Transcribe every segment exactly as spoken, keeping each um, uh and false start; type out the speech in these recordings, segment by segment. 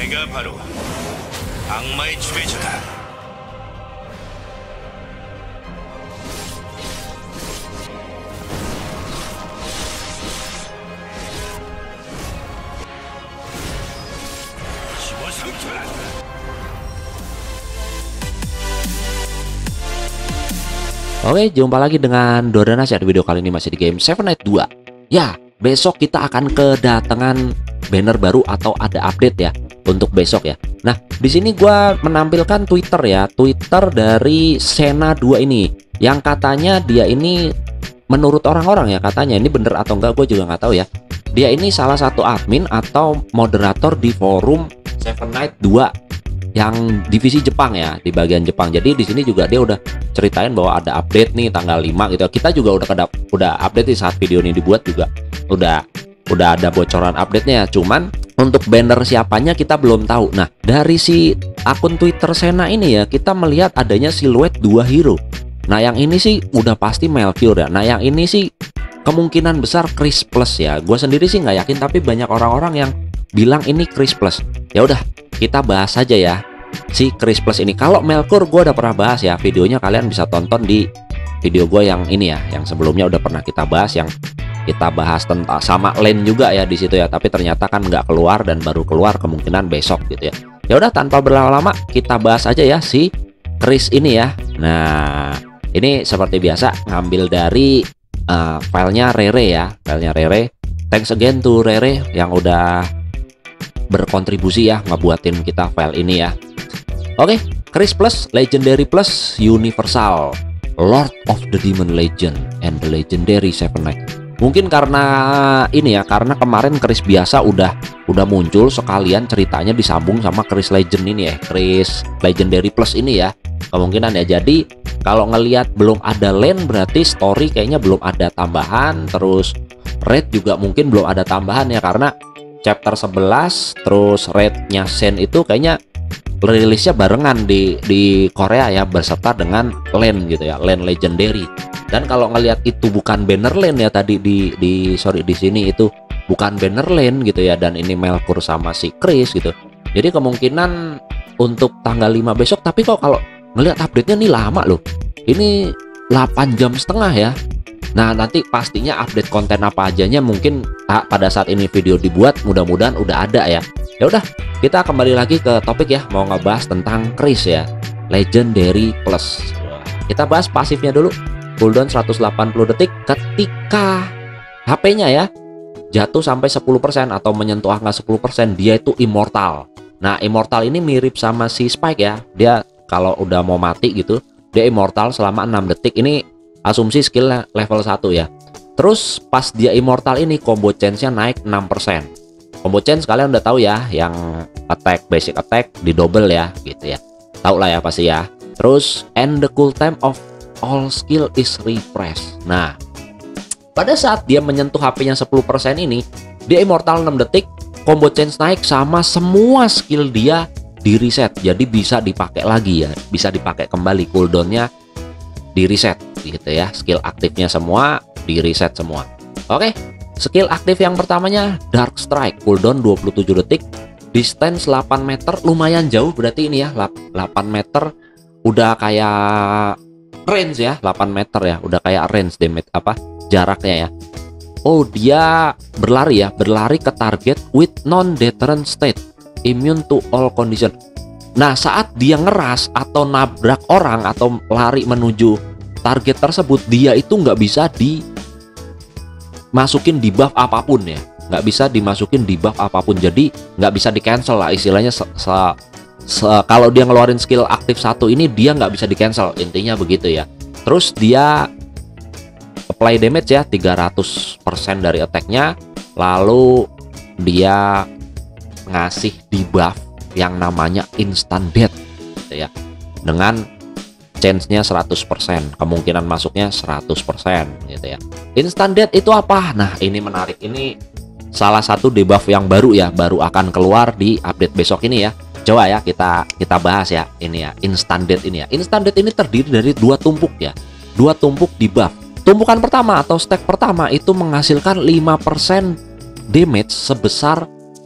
내가 바로 악마의 지배자다. 집어삼켜라. Oke, jumpa lagi dengan Dodanas ya. Di video kali ini masih di game Seven Knights dua. Ya, besok kita akan kedatangan banner baru atau ada update ya untuk besok ya. Nah, di sini gua menampilkan Twitter ya, Twitter dari Sena dua ini yang katanya dia ini menurut orang-orang ya, katanya ini bener atau enggak gue juga nggak tahu ya. Dia ini salah satu admin atau moderator di forum Seven Knights dua yang divisi Jepang ya, di bagian Jepang. Jadi di sini juga dia udah ceritain bahwa ada update nih tanggal lima gitu. Kita juga udah kedap, udah update di saat video ini dibuat juga udah udah ada bocoran update-nya. Cuman untuk banner siapanya kita belum tahu. Nah, dari si akun Twitter Sena ini ya, kita melihat adanya siluet dua hero. Nah, yang ini sih udah pasti Melchior ya. Nah, yang ini sih kemungkinan besar Chris Plus ya. Gue sendiri sih nggak yakin, tapi banyak orang-orang yang bilang ini Chris Plus. Ya udah, kita bahas saja ya si Chris Plus ini. Kalau Melchior gue udah pernah bahas ya, videonya kalian bisa tonton di video gue yang ini ya, yang sebelumnya udah pernah kita bahas, yang kita bahas tentang sama Len juga ya di situ ya. Tapi ternyata kan nggak keluar dan baru keluar kemungkinan besok gitu ya. Ya udah, tanpa berlama-lama kita bahas aja ya si Chris ini ya. Nah, ini seperti biasa ngambil dari uh, filenya Rere ya, filenya Rere. Thanks again to Rere yang udah berkontribusi ya ngebuatin kita file ini ya. Oke, Chris Plus, Legendary Plus, Universal, Lord of the Demon Legend, and the Legendary Seven Knights. Mungkin karena ini ya, karena kemarin Chris biasa udah udah muncul, sekalian ceritanya disambung sama Chris Legend ini ya, Chris Legendary Plus ini ya. Kemungkinan ya. Jadi kalau ngelihat belum ada Len, berarti story kayaknya belum ada tambahan. Terus Raid juga mungkin belum ada tambahan ya, karena chapter sebelas terus Raid-nya Sen itu kayaknya rilisnya barengan di di Korea ya, berserta dengan Len gitu ya, Len Legendary. Dan kalau ngelihat itu bukan banner Len ya tadi di di sorry di sini itu bukan banner Len gitu ya, dan ini Melchior sama si Chris gitu. Jadi kemungkinan untuk tanggal lima besok. Tapi kok kalau ngelihat update-nya nih lama loh. Ini delapan jam setengah ya. Nah, nanti pastinya update konten apa ajanya mungkin ah, pada saat ini video dibuat, mudah-mudahan udah ada ya. Ya udah, kita kembali lagi ke topik ya, mau ngebahas tentang Chris ya, Legendary Plus. Kita bahas pasifnya dulu. Cooldown seratus delapan puluh detik ketika H P-nya ya jatuh sampai sepuluh persen atau menyentuh angka sepuluh persen, dia itu immortal. Nah, immortal ini mirip sama si Spike ya. Dia kalau udah mau mati gitu, dia immortal selama enam detik. Ini asumsi skill level satu ya. Terus pas dia immortal ini combo chance-nya naik enam persen. Combo chance kalian udah tahu ya, yang attack, basic attack di double ya gitu ya. Tahu lah ya pasti ya. Terus and the cooltime of all skill is refresh. Nah, pada saat dia menyentuh H P-nya sepuluh persen ini, dia immortal enam detik, combo chance naik sama semua skill dia di reset. Jadi bisa dipakai lagi ya, bisa dipakai kembali, cooldown-nya di reset gitu ya, skill aktifnya semua di reset semua. Oke, skill aktif yang pertamanya Dark Strike, cooldown dua puluh tujuh detik, distance delapan meter, lumayan jauh berarti ini ya, delapan meter udah kayak range ya, delapan meter ya, udah kayak range damage apa jaraknya ya. Oh, dia berlari ya, berlari ke target with non deterrent state, immune to all condition. Nah, saat dia ngeras atau nabrak orang atau lari menuju target tersebut, dia itu nggak bisa dimasukin debuff apapun ya, nggak bisa dimasukin debuff apapun. Jadi nggak bisa di cancel lah istilahnya. Se -se -se Kalau dia ngeluarin skill aktif satu ini, dia nggak bisa di cancel, intinya begitu ya. Terus dia apply damage ya, tiga ratus persen dari attack-nya. Lalu dia ngasih debuff yang namanya instant death gitu ya, dengan chance-nya seratus persen, kemungkinan masuknya seratus persen gitu ya. Instant death itu apa? Nah, ini menarik. Ini salah satu debuff yang baru ya, baru akan keluar di update besok ini ya. Coba ya kita kita bahas ya ini ya, instant death ini ya. Instant death ini terdiri dari dua tumpuk ya, dua tumpuk debuff. Tumpukan pertama atau stack pertama itu menghasilkan lima persen damage sebesar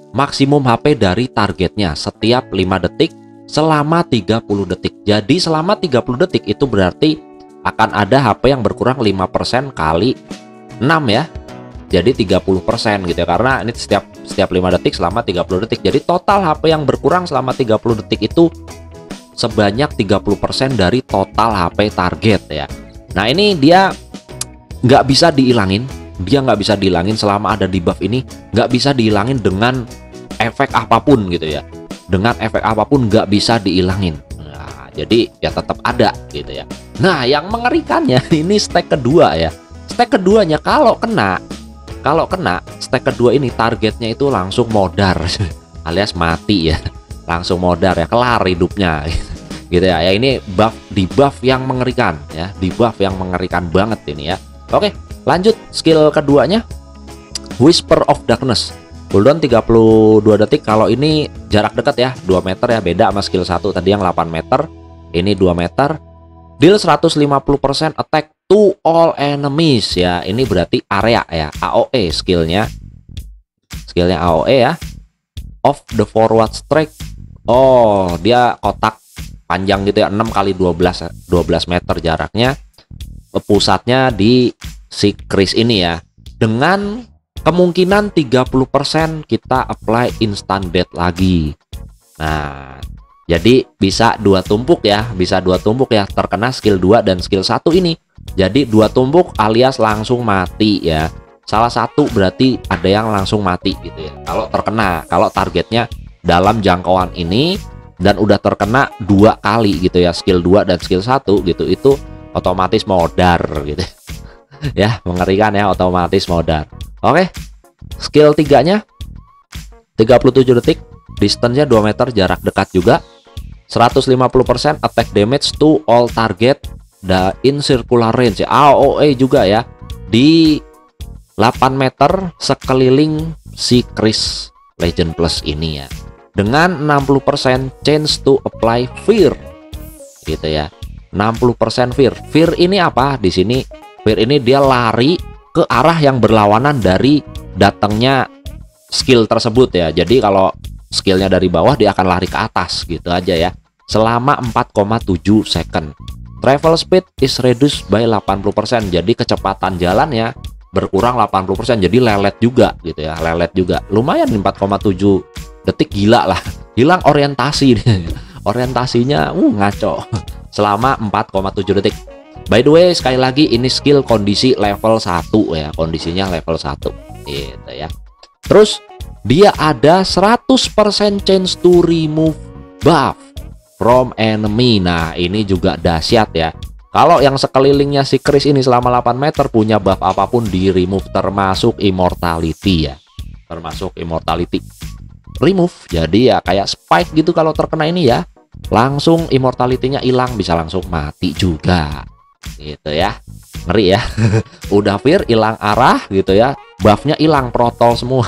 maksimum H P dari targetnya setiap lima detik selama tiga puluh detik. Jadi selama tiga puluh detik itu berarti akan ada H P yang berkurang lima persen kali enam ya. Jadi tiga puluh persen gitu ya, karena ini setiap setiap lima detik selama tiga puluh detik. Jadi total H P yang berkurang selama tiga puluh detik itu sebanyak tiga puluh persen dari total H P target ya. Nah, ini dia nggak bisa dihilangin. Dia nggak bisa dihilangin selama ada debuff ini, nggak bisa dihilangin dengan efek apapun gitu ya. Dengan efek apapun nggak bisa dihilangin. Nah, jadi ya tetap ada gitu ya. Nah, yang mengerikannya ini stack kedua ya. Stack keduanya kalau kena, kalau kena stack kedua ini targetnya itu langsung modar alias mati ya. Langsung modar ya, kelar hidupnya gitu ya. Ya ini buff debuff yang mengerikan ya, debuff yang mengerikan banget ini ya. Oke, lanjut skill keduanya, Whisper of Darkness. Cooldown tiga puluh dua detik. Kalau ini jarak dekat ya, dua meter ya, beda sama skill satu tadi yang delapan meter. Ini dua meter. Deal seratus lima puluh persen attack to all enemies ya. Ini berarti area ya, A O E skillnya. Skillnya A O E ya. Of the forward strike. Oh, dia kotak panjang gitu ya, enam kali dua belas dua belas meter jaraknya. Pusatnya di si Chris ini ya. Dengan kemungkinan tiga puluh persen kita apply instant death lagi. Nah, jadi bisa dua tumpuk ya, bisa dua tumpuk ya, terkena skill dua dan skill satu ini. Jadi dua tumpuk alias langsung mati ya. Salah satu berarti ada yang langsung mati gitu ya. Kalau terkena, kalau targetnya dalam jangkauan ini dan udah terkena dua kali gitu ya, skill dua dan skill satu gitu, itu otomatis modar gitu. Ya, mengerikan ya, otomatis modar. Oke. Skill tiganya tiga puluh tujuh detik, distance-nya dua meter, jarak dekat juga. seratus lima puluh persen attack damage to all target the in circular range ya. A O E juga ya. Di delapan meter sekeliling si Chris Legend Plus ini ya. Dengan enam puluh persen chance to apply fear. Gitu ya. enam puluh persen fear. Fear ini apa? Di sini fear ini dia lari ke arah yang berlawanan dari datangnya skill tersebut ya. Jadi kalau skillnya dari bawah, dia akan lari ke atas gitu aja ya. Selama empat koma tujuh second. Travel speed is reduced by delapan puluh persen. Jadi kecepatan jalannya berkurang delapan puluh persen. Jadi lelet juga gitu ya. Lelet juga. Lumayan empat koma tujuh detik, gila lah. Hilang orientasi. Orientasinya uh ngaco. Selama empat koma tujuh detik. By the way, sekali lagi ini skill kondisi level satu ya. Kondisinya level satu gitu ya. Terus dia ada seratus persen chance to remove buff from enemy. Nah, ini juga dahsyat ya. Kalau yang sekelilingnya si Chris ini selama delapan meter punya buff apapun di remove, termasuk immortality ya. Termasuk immortality. Remove. Jadi ya kayak spike gitu, kalau terkena ini ya langsung immortality-nya hilang, bisa langsung mati juga. Gitu ya. Ngeri ya. Udah fear, hilang arah gitu ya. Buffnya hilang, protol semua.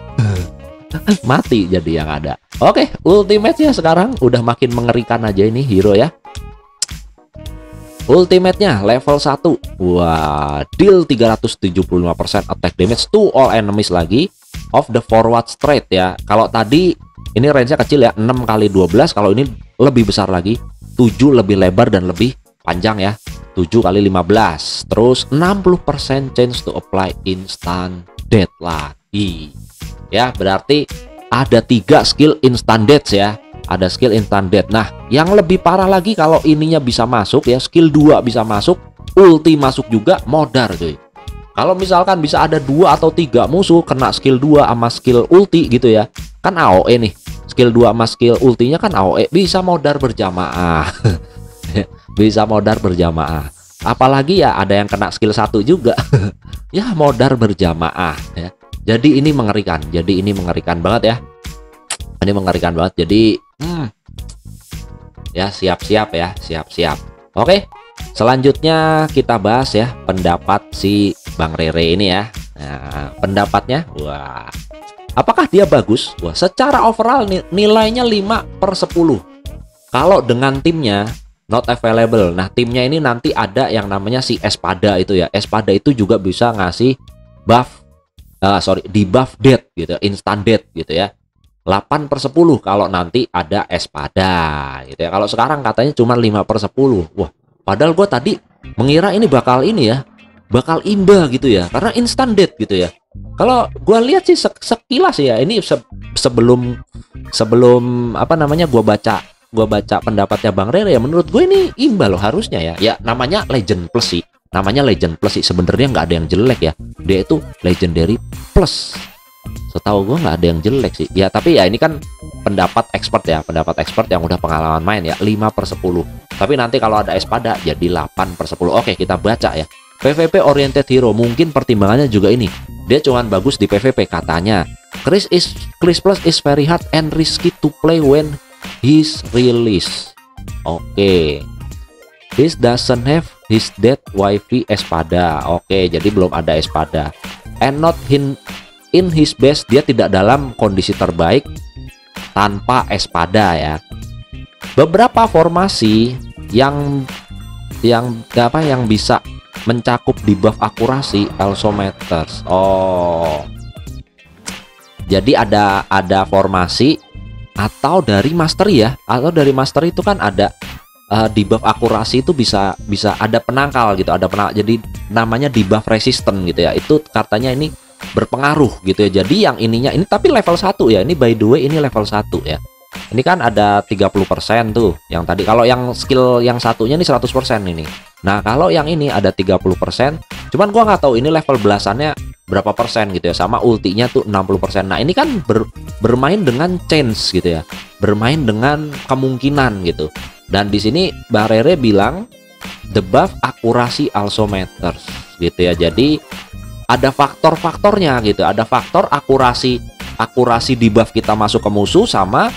Mati jadi yang ada. Oke, ultimate-nya sekarang udah makin mengerikan aja ini hero ya. Ultimate-nya level satu. Wah, deal tiga ratus tujuh puluh lima persen attack damage to all enemies lagi of the forward straight ya. Kalau tadi ini range-nya kecil ya, enam kali dua belas, kalau ini lebih besar lagi, tujuh lebih lebar dan lebih panjang ya. tujuh kali lima belas. Terus enam puluh persen chance to apply instant death lagi. Ya, berarti ada tiga skill instant death ya. Ada skill instant death. Nah, yang lebih parah lagi kalau ininya bisa masuk ya, skill dua bisa masuk, ulti masuk juga, modar cuy. Kalau misalkan bisa ada dua atau tiga musuh kena skill dua sama skill ulti gitu ya. Kan A O E nih. Skill dua sama skill ultinya kan A O E, bisa modar berjamaah. Bisa modar berjamaah. Apalagi ya ada yang kena skill satu juga. Ya modar berjamaah ya. Jadi ini mengerikan. Jadi ini mengerikan banget ya. Ini mengerikan banget. Jadi hmm, ya siap-siap ya, siap-siap. Oke. Selanjutnya kita bahas ya pendapat si Bang Rere ini ya. Nah, pendapatnya, wah, apakah dia bagus? Wah, secara overall nilainya lima per sepuluh. Kalau dengan timnya not available. Nah, timnya ini nanti ada yang namanya si Espada itu ya. Espada itu juga bisa ngasih buff, uh, sorry, debuff death gitu, instant death gitu ya. delapan per sepuluh kalau nanti ada espada gitu ya. Kalau sekarang katanya cuma lima per sepuluh. Wah, padahal gue tadi mengira ini bakal ini ya, bakal imba gitu ya, karena instant death gitu ya. Kalau gue lihat sih sekilas ya, ini se sebelum sebelum apa namanya gue baca gue baca pendapatnya Bang Rere ya, menurut gue ini imba loh harusnya ya. Ya namanya Legend Plus sih, namanya Legend Plus sih, sebenarnya nggak ada yang jelek ya, dia itu Legendary Plus. Setahu gue nggak ada yang jelek sih ya, tapi ya ini kan pendapat expert ya, pendapat expert yang udah pengalaman main ya, lima per sepuluh. Tapi nanti kalau ada espada jadi delapan per sepuluh. Oke, kita baca ya. P V P oriented hero, mungkin pertimbangannya juga ini, dia cuman bagus di P V P katanya. Chris is Chris Plus is very hard and risky to play when he's released. Oke, this doesn't have his dead wifey espada. Oke, jadi belum ada espada. And not in in his best, dia tidak dalam kondisi terbaik tanpa espada ya. Beberapa formasi yang yang apa yang bisa mencakup debuff akurasi Alsometers. Oh, jadi ada ada formasi atau dari mastery ya, atau dari mastery itu kan ada uh, debuff akurasi itu bisa bisa ada penangkal gitu, ada penangkal, jadi namanya debuff resistant gitu ya. Itu katanya ini berpengaruh gitu ya. Jadi yang ininya ini tapi level satu ya. Ini by the way ini level satu ya. Ini kan ada tiga puluh persen tuh yang tadi. Kalau yang skill yang satunya ini seratus persen ini. Nah, kalau yang ini ada tiga puluh persen. Cuman gua nggak tahu ini level belasannya berapa persen gitu ya. Sama ultinya tuh enam puluh persen. Nah, ini kan ber, bermain dengan chance gitu ya. Bermain dengan kemungkinan gitu. Dan di sini Bang Rere bilang the buff akurasi Alsometers gitu ya. Jadi ada faktor-faktornya gitu. Ada faktor akurasi akurasi debuff kita masuk ke musuh sama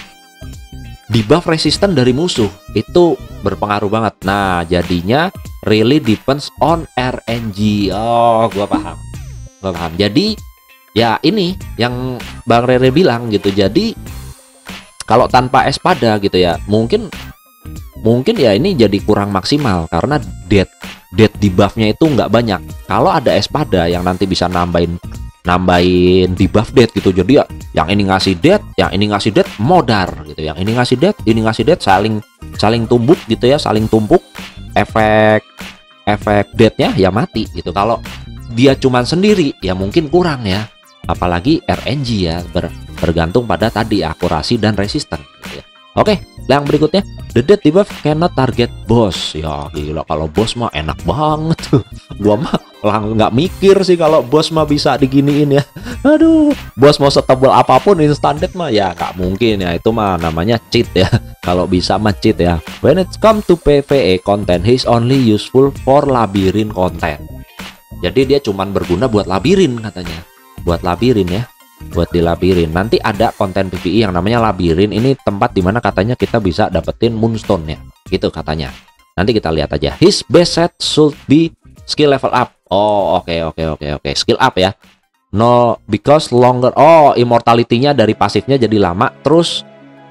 debuff resisten dari musuh. Itu berpengaruh banget. Nah, jadinya really depends on R N G. Oh, gua paham. Gua paham. Jadi ya ini yang Bang Rere bilang gitu. Jadi kalau tanpa espada gitu ya, mungkin mungkin ya ini jadi kurang maksimal karena death death debuffnya itu nggak banyak. Kalau ada espada yang nanti bisa nambahin nambahin debuff death gitu, jadi ya yang ini ngasih death, yang ini ngasih death modar gitu, yang ini ngasih death, ini ngasih death, saling saling tumbuk gitu ya, saling tumpuk, efek efek deathnya ya mati gitu. Kalau dia cuman sendiri ya mungkin kurang ya, apalagi R N G ya, ber, bergantung pada tadi akurasi dan resisten gitu ya. Oke, yang berikutnya, the death debuff cannot target boss. Ya gila, kalau bos mah enak banget tuh. Gua mah lang nggak mikir sih kalau bos mah bisa diginiin ya. Aduh, bos mau setebal apapun instant death mah ya nggak mungkin ya. Itu mah namanya cheat ya. Kalau bisa mah cheat ya. When it come to P V E content, he's only useful for labirin content. Jadi dia cuman berguna buat labirin katanya. Buat labirin ya. Buat di labirin. Nanti ada konten P V E yang namanya labirin. Ini tempat dimana katanya kita bisa dapetin moonstone ya, gitu katanya. Nanti kita lihat aja. His best set should be skill level up. Oh, oke okay, oke okay, oke okay, oke okay. Skill up ya. No, because longer. Oh, immortality-nya dari pasifnya jadi lama. Terus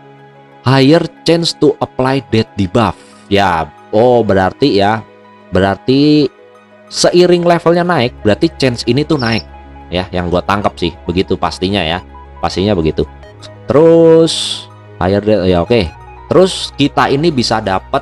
higher chance to apply death debuff. Ya, oh berarti ya, berarti seiring levelnya naik, berarti chance ini tuh naik. Ya, yang gue tangkap sih begitu pastinya ya, pastinya begitu. Terus higher ya oke. Okay. Terus kita ini bisa dapat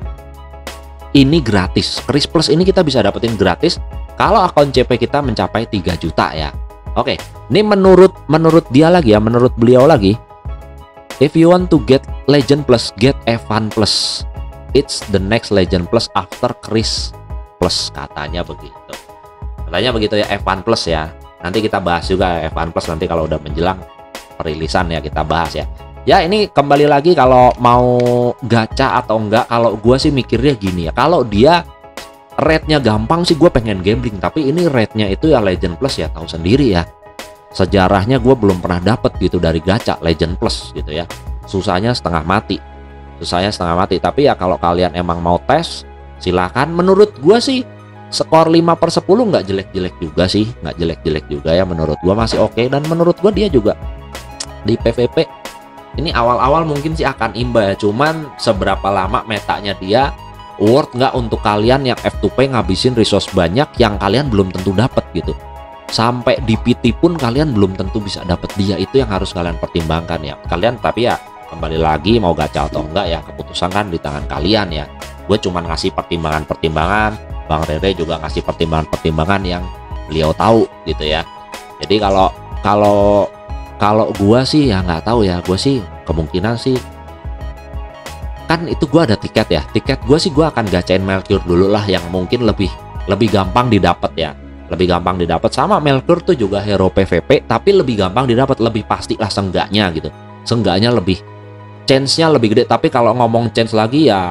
ini gratis. Chris Plus ini kita bisa dapetin gratis kalau akun C P kita mencapai tiga juta ya. Oke, okay. Ini menurut menurut dia lagi ya, menurut beliau lagi. If you want to get Legend Plus, get Evan Plus. It's the next Legend Plus after Chris Plus, katanya begitu. Katanya begitu ya, Evan Plus ya. Nanti kita bahas juga Evan Plus nanti kalau udah menjelang perilisan ya, kita bahas ya. Ya ini kembali lagi kalau mau gacha atau enggak, kalau gue sih mikirnya gini ya. Kalau dia rate-nya gampang sih gue pengen gambling, tapi ini rate-nya itu ya Legend Plus ya, tahu sendiri ya. Sejarahnya gue belum pernah dapet gitu dari gacha Legend Plus gitu ya. Susahnya setengah mati. Susahnya setengah mati. Tapi ya kalau kalian emang mau tes, silakan. Menurut gue sih skor lima per sepuluh nggak jelek-jelek juga sih, nggak jelek-jelek juga ya, menurut gua masih oke. Okay. Dan menurut gua dia juga di P V P ini awal-awal mungkin sih akan imba ya, cuman seberapa lama metanya dia worth nggak untuk kalian yang F two P ngabisin resource banyak yang kalian belum tentu dapat gitu. sampai di P T pun kalian belum tentu bisa dapat dia. Itu yang harus kalian pertimbangkan ya. Kalian tapi ya kembali lagi mau gacha atau enggak ya, keputusan kan di tangan kalian ya. Gue cuman ngasih pertimbangan-pertimbangan, Bang Rere juga ngasih pertimbangan-pertimbangan yang beliau tahu gitu ya. Jadi kalau kalau kalau gue sih ya nggak tahu ya, gue sih kemungkinan sih kan itu gue ada tiket ya, tiket gue sih gue akan gacain Melkur dulu lah, yang mungkin lebih lebih gampang didapat ya, lebih gampang didapat. Sama Melkur tuh juga hero P V P tapi lebih gampang didapat, lebih pasti lah seenggaknya gitu, seenggaknya lebih chance-nya lebih gede. Tapi kalau ngomong chance lagi ya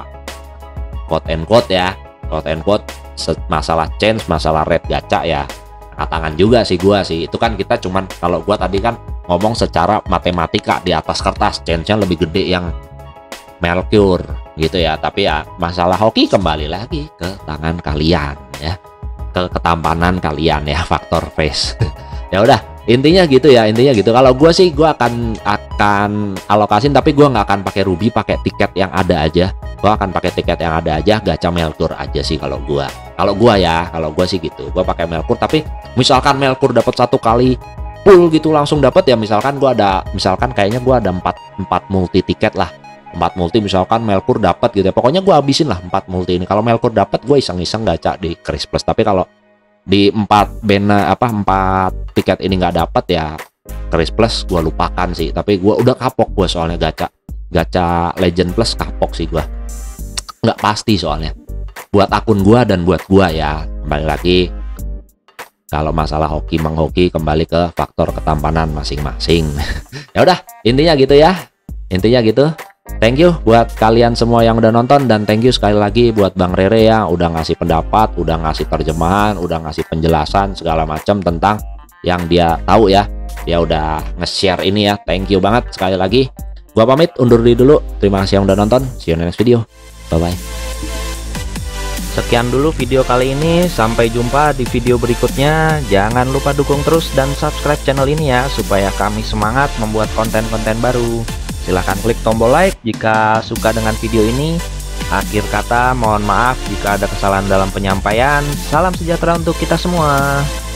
quote and quote ya, quote and quote masalah chance, masalah red gacha ya angkat tangan juga sih gua sih. Itu kan kita cuman, kalau gua tadi kan ngomong secara matematika di atas kertas, chance-nya lebih gede yang Melkur gitu ya. Tapi ya masalah hoki kembali lagi ke tangan kalian ya, ke ketampanan kalian ya, faktor face. Ya udah, intinya gitu ya, intinya gitu. Kalau gue sih gue akan akan alokasin, tapi gue nggak akan pakai ruby, pakai tiket yang ada aja. Gue akan pakai tiket yang ada aja, gacha Melkur aja sih kalau gue. Kalau gue ya, kalau gue sih gitu. Gue pakai Melkur, tapi misalkan Melkur dapat satu kali full gitu langsung dapat ya. Misalkan gue ada, misalkan kayaknya gue ada empat empat multi tiket lah, empat multi misalkan Melkur dapat gitu ya. Pokoknya gue habisin lah empat multi ini. Kalau Melkur dapat gue iseng-iseng gacha di Chris Plus. Tapi kalau di empat bena apa empat tiket ini nggak dapat ya, Chris Plus gue lupakan sih. Tapi gue udah kapok gue soalnya gacha gacha Legend Plus, kapok sih gue, nggak pasti soalnya buat akun gue dan buat gue ya. Kembali lagi, kalau masalah hoki menghoki kembali ke faktor ketampanan masing-masing. Ya udah, intinya gitu ya, intinya gitu. Thank you buat kalian semua yang udah nonton, dan thank you sekali lagi buat Bang Rere ya, udah ngasih pendapat, udah ngasih terjemahan, udah ngasih penjelasan segala macam tentang yang dia tahu ya. Dia udah nge-share ini ya. Thank you banget sekali lagi. Gua pamit undur diri dulu. Terima kasih yang udah nonton. See you in the next video. Bye bye. Sekian dulu video kali ini, sampai jumpa di video berikutnya. Jangan lupa dukung terus dan subscribe channel ini ya, supaya kami semangat membuat konten-konten baru. Silahkan klik tombol like jika suka dengan video ini. Akhir kata, mohon maaf jika ada kesalahan dalam penyampaian. Salam sejahtera untuk kita semua.